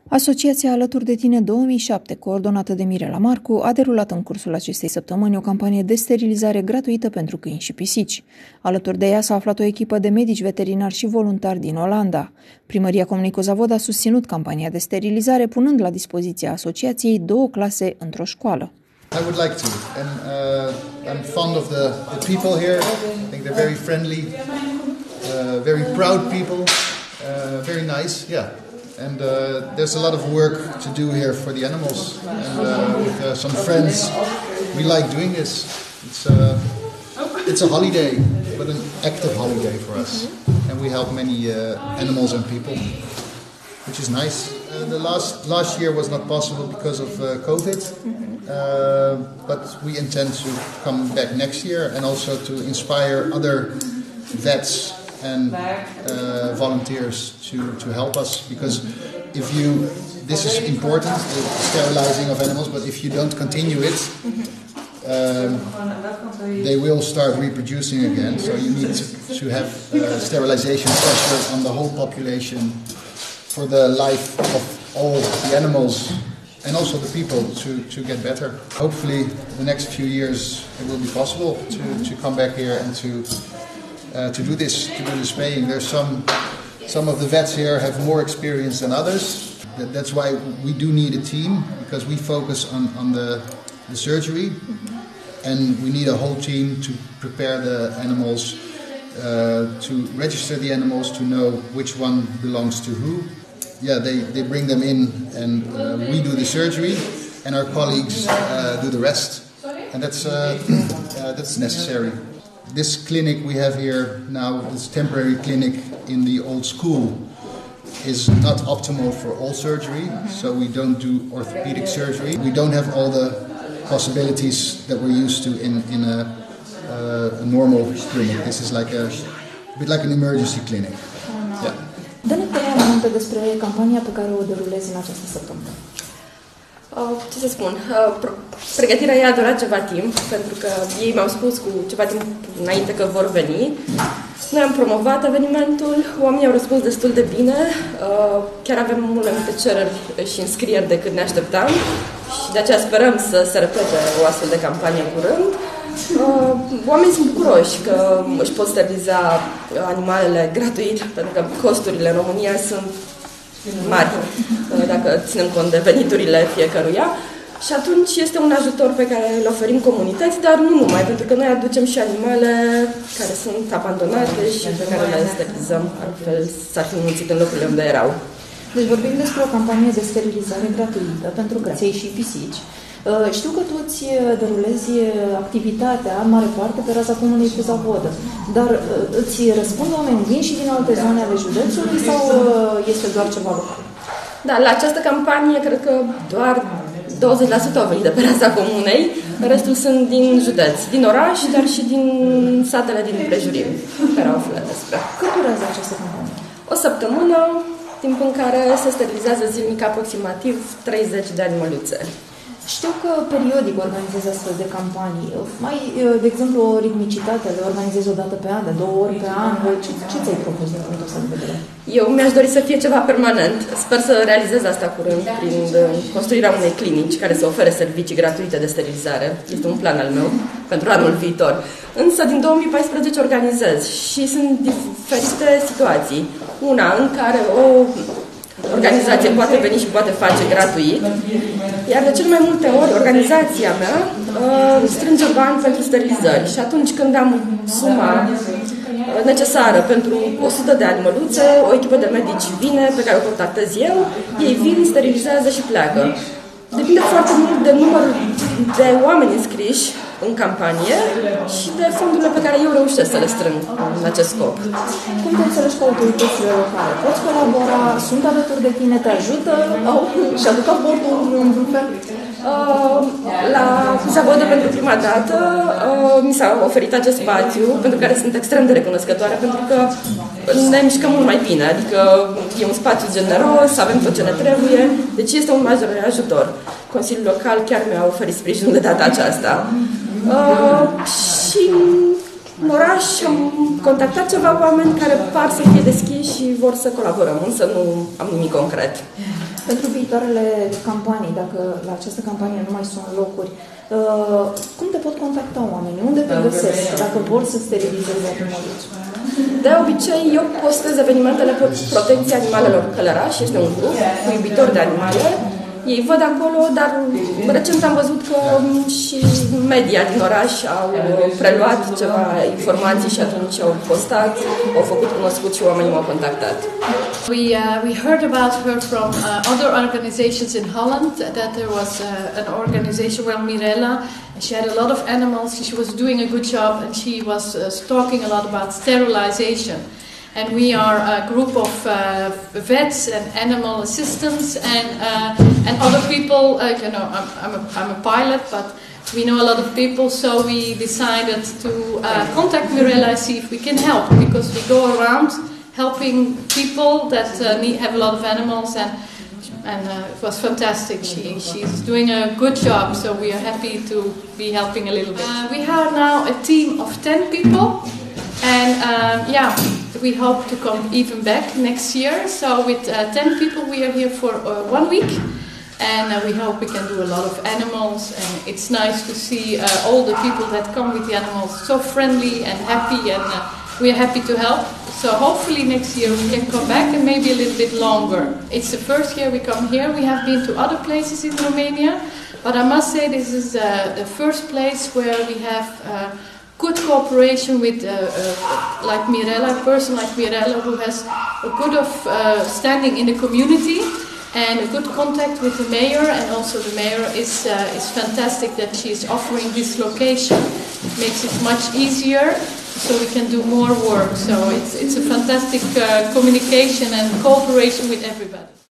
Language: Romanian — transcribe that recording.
Asociația Alături de Tine 2007, coordonată de Mirela Marcu, a derulat în cursul acestei săptămâni o campanie de sterilizare gratuită pentru câini și pisici. Alături de ea s-a aflat o echipă de medici veterinari și voluntari din Olanda. Primăria Comunei Cozavod a susținut campania de sterilizare, punând la dispoziția asociației 2 clase într-o școală. I would like to, and I'm fond of the people here. I think they're very friendly, very proud people, very nice, yeah. And there's a lot of work to do here for the animals. And with some friends, we like doing this. It's a holiday, but an active holiday for us. And we help many animals and people, which is nice. The last year was not possible because of COVID, but we intend to come back next year and also to inspire other vets and volunteers to help us, because this is important, the sterilizing of animals, but if you don't continue it, they will start reproducing again, so you need to have sterilization pressure on the whole population for the life of all the animals and also the people to get better. Hopefully the next few years it will be possible to come back here and to do this spaying. There's some of the vets here have more experience than others. That's why we do need a team, because we focus on the surgery, and we need a whole team to prepare the animals, to register the animals, to know which one belongs to who. Yeah, they bring them in, and we do the surgery, and our colleagues do the rest, and that's necessary. This clinic we have here now, this temporary clinic in the old school, is not optimal for all surgery, so we don't do orthopedic surgery. We don't have all the possibilities that we're used to in a normal clinic. This is like a bit like an emergency clinic. Yeah. Dă-ne câteva aminte despre campania pe care o derulezi în această săptămână. Ce să spun, pregătirea ei a durat ceva timp, pentru că ei mi-au spus cu ceva timp înainte că vor veni. Noi am promovat evenimentul, oamenii au răspuns destul de bine, chiar avem mult mai multe cereri și înscrieri decât ne așteptam și de aceea sperăm să se repete o astfel de campanie în curând. Oamenii sunt bucuroși că își pot steriliza animalele gratuit, pentru că costurile în România sunt mari, dacă ținem cont de veniturile fiecăruia. Și atunci este un ajutor pe care îl oferim comunității, dar nu numai, pentru că noi aducem și animale care sunt abandonate și pe care le sterilizăm, altfel s-ar fi înmulțit în locurile unde erau. Deci vorbim despre o campanie de sterilizare gratuită pentru graței și pisici. Știu că tu îți derulezi activitatea în mare parte pe raza Comunei Cozavod, dar îți răspund oameni vin și din alte zone ale județului sau este doar ceva local? Da, la această campanie cred că doar 20% au venit de pe raza comunei, restul sunt din județ, din oraș, dar și din satele din împrejurim, care au aflat despre. Cât durează această campanie? O săptămână, timp în care se sterilizează zilnic aproximativ 30 de animăluțe. Știu că periodic organizezi astfel de campanii. Mai, de exemplu, o ritmicitate, le organizezi o dată pe an, de 2 ori pe an. Ce ți-ai propus din punctul ăsta de vedere? Eu mi-aș dori să fie ceva permanent. Sper să realizez asta curând prin construirea unei clinici care să ofere servicii gratuite de sterilizare. Este un plan al meu pentru anul viitor. Însă din 2014 organizez și sunt diferite situații. Una în care o organizație poate veni și poate face gratuit, iar de cel mai multe ori organizația mea strânge bani pentru sterilizări și atunci când am suma necesară pentru 100 de animăluțe, o echipă de medici vine, pe care o contactez eu, ei vin, sterilizează și pleacă. Depinde foarte mult de numărul de oameni înscriși în campanie și de fondurile pe care eu reușesc să le strâng în acest scop. Cum te înțelegi cu autoritățile locale? Poți colabora? Sunt alături de tine? Te ajută? Și aduc aportul în fel? La Cozavod pentru prima dată mi s-a oferit acest spațiu, pentru care sunt extrem de recunoscătoare, pentru că ne mișcăm mult mai bine, adică e un spațiu generos, avem tot ce ne trebuie, deci este un mare ajutor. Consiliul local chiar mi-a oferit sprijinul de data aceasta. Și În oraș am contactat ceva oameni care par să fie deschiși și vor să colaborăm, însă nu am nimic concret. Pentru viitoarele campanii, dacă la această campanie nu mai sunt locuri, cum te pot contacta oamenii? Unde te găsesc dacă vor să sterilizeze animalele? De obicei, eu postez evenimentele pe protecția animalelor călărași, este un grup cu iubitori de animale. Ei văd acolo, dar recent am văzut că și media din oraș au preluat ceva informații și atunci au postat, au făcut cunoscut și oamenii m-au contactat. We heard about her from other organizations in Holland, that there was an organization, well, Mirella, she had a lot of animals, she was doing a good job, and she was talking a lot about sterilization. And we are a group of vets and animal assistants and other people. You know, I'm a pilot, but we know a lot of people, so we decided to contact Mirella and see if we can help, because we go around helping people that have a lot of animals, and it was fantastic. She's doing a good job, so we are happy to be helping a little bit. We have now a team of 10 people, and we hope to come even back next year. So with 10 people we are here for 1 week, and we hope we can do a lot of animals, and it's nice to see all the people that come with the animals so friendly and happy, and we are happy to help. So hopefully next year we can come back, and maybe a little bit longer. It's the first year we come here. We have been to other places in Romania, but I must say this is the first place where we have good cooperation with like Mirella, a person like Mirella who has a good standing in the community and a good contact with the mayor, and also the mayor is fantastic that she is offering this location. It makes it much easier, so we can do more work. So it's a fantastic communication and cooperation with everybody.